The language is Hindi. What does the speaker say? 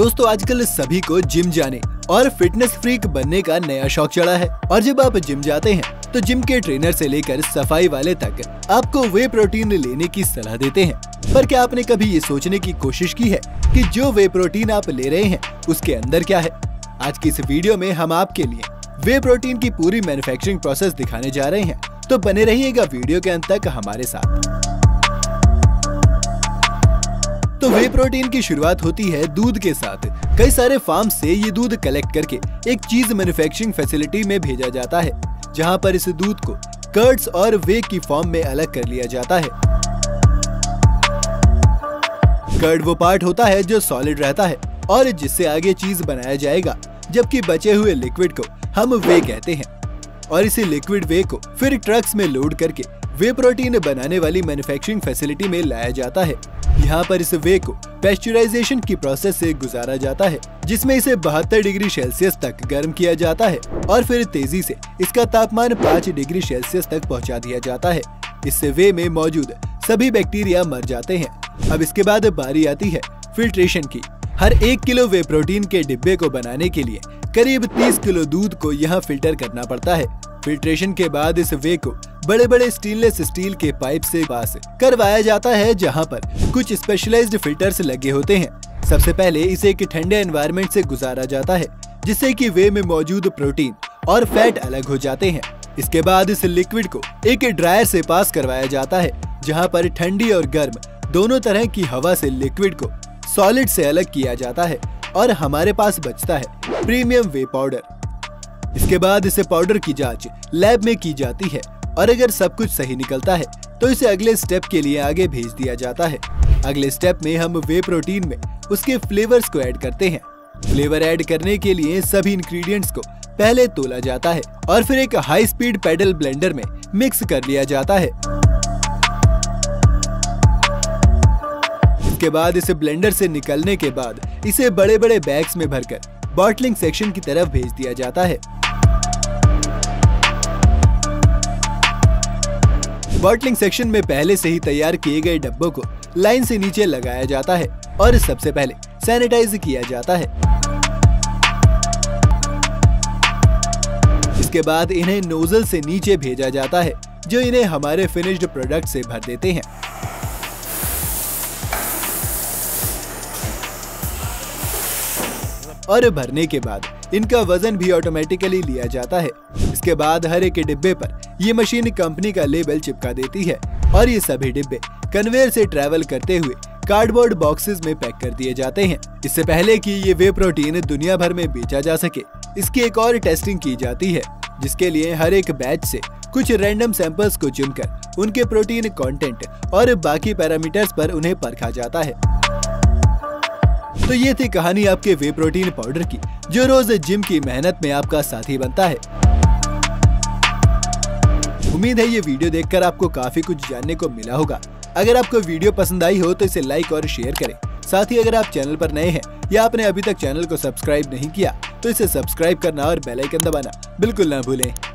दोस्तों आजकल सभी को जिम जाने और फिटनेस फ्रीक बनने का नया शौक चढ़ा है और जब आप जिम जाते हैं तो जिम के ट्रेनर से लेकर सफाई वाले तक आपको वे प्रोटीन लेने की सलाह देते हैं। पर क्या आपने कभी ये सोचने की कोशिश की है कि जो वे प्रोटीन आप ले रहे हैं उसके अंदर क्या है? आज की इस वीडियो में हम आपके लिए वे प्रोटीन की पूरी मैन्युफैक्चरिंग प्रोसेस दिखाने जा रहे हैं, तो बने रहिएगा वीडियो के अंत तक हमारे साथ। तो वे प्रोटीन की शुरुआत होती है दूध के साथ। कई सारे फार्म से ये दूध कलेक्ट करके एक चीज मैन्युफैक्चरिंग फैसिलिटी में भेजा जाता है, जहां पर इस दूध को कर्ड्स और वे की फॉर्म में अलग कर लिया जाता है। कर्ड वो पार्ट होता है जो सॉलिड रहता है और जिससे आगे चीज बनाया जाएगा, जबकि बचे हुए लिक्विड को हम वे कहते हैं। और इसी लिक्विड वे को फिर ट्रक्स में लोड करके वे प्रोटीन बनाने वाली मैन्युफैक्चरिंग फैसिलिटी में लाया जाता है। यहाँ पर इस वे को पेस्चुराइजेशन की प्रोसेस से गुजारा जाता है, जिसमें इसे 72 डिग्री सेल्सियस तक गर्म किया जाता है और फिर तेजी से इसका तापमान 5 डिग्री सेल्सियस तक पहुँचा दिया जाता है। इससे वे में मौजूद सभी बैक्टीरिया मर जाते हैं। अब इसके बाद बारी आती है फिल्ट्रेशन की। हर 1 किलो वे प्रोटीन के डिब्बे को बनाने के लिए करीब 30 किलो दूध को यहाँ फिल्टर करना पड़ता है। फिल्ट्रेशन के बाद इस वे को बड़े बड़े स्टेनलेस स्टील के पाइप से पास करवाया जाता है, जहां पर कुछ स्पेशलाइज्ड फिल्टर्स लगे होते हैं। सबसे पहले इसे एक ठंडे एनवायरनमेंट से गुजारा जाता है, जिससे कि वे में मौजूद प्रोटीन और फैट अलग हो जाते हैं। इसके बाद इस लिक्विड को एक ड्रायर से पास करवाया जाता है, जहां पर ठंडी और गर्म दोनों तरह की हवा से लिक्विड को सॉलिड से अलग किया जाता है और हमारे पास बचता है प्रीमियम वे पाउडर। इसके बाद इसे पाउडर की जांच लैब में की जाती है और अगर सब कुछ सही निकलता है तो इसे अगले स्टेप के लिए आगे भेज दिया जाता है। अगले स्टेप में हम वे प्रोटीन में उसके फ्लेवर्स को ऐड करते हैं। फ्लेवर ऐड करने के लिए सभी इंग्रेडिएंट्स को पहले तोला जाता है और फिर एक हाई स्पीड पैडल ब्लेंडर में मिक्स कर लिया जाता है। इसके बाद इसे ब्लेंडर से निकलने के बाद इसे बड़े बड़े बैग्स में भरकर बॉटलिंग सेक्शन की तरफ भेज दिया जाता है। बॉटलिंग सेक्शन में पहले से ही तैयार किए गए डब्बों को लाइन से नीचे लगाया जाता है और सबसे पहले सैनिटाइज किया जाता है। इसके बाद इन्हें नोजल से नीचे भेजा जाता है, जो इन्हें हमारे फिनिश्ड प्रोडक्ट से भर देते हैं। और भरने के बाद इनका वजन भी ऑटोमेटिकली लिया जाता है। इसके बाद हर एक डिब्बे पर ये मशीन कंपनी का लेबल चिपका देती है और ये सभी डिब्बे कन्वेयर से ट्रैवल करते हुए कार्डबोर्ड बॉक्सेस में पैक कर दिए जाते हैं। इससे पहले कि ये वे प्रोटीन दुनिया भर में बेचा जा सके, इसकी एक और टेस्टिंग की जाती है, जिसके लिए हर एक बैच से कुछ रैंडम सैंपल्स को चुनकर उनके प्रोटीन कंटेंट और बाकी पैरामीटर्स पर उन्हें परखा जाता है। तो ये थी कहानी आपके वे प्रोटीन पाउडर की, जो रोज जिम की मेहनत में आपका साथी बनता है। उम्मीद है ये वीडियो देखकर आपको काफी कुछ जानने को मिला होगा। अगर आपको वीडियो पसंद आई हो तो इसे लाइक और शेयर करें। साथ ही अगर आप चैनल पर नए हैं या आपने अभी तक चैनल को सब्सक्राइब नहीं किया तो इसे सब्सक्राइब करना और बेल आइकन दबाना बिल्कुल ना भूलें।